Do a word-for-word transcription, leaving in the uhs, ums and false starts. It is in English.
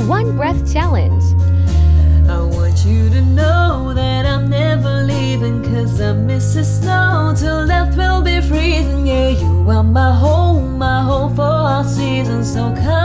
One Breath Challenge. I want you to know that I'm never leaving, cause I miss the snow till death will be freezing. Yeah, you are my home, my home for all seasons. So come